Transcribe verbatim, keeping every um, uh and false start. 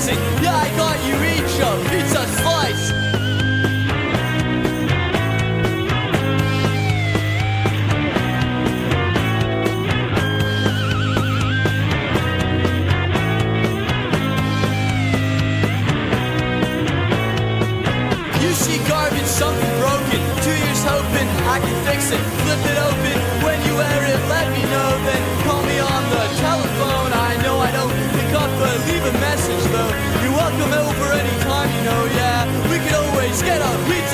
amazing. Yeah, I got you each a pizza slice. You see garbage, something broken. Two years hoping I can fix it. Flip it open. When you wear it, let me know. Then call me on the telephone. I know I don't pick up, but leave a message though. You're welcome over anytime, you know, yeah. We could always get a pizza.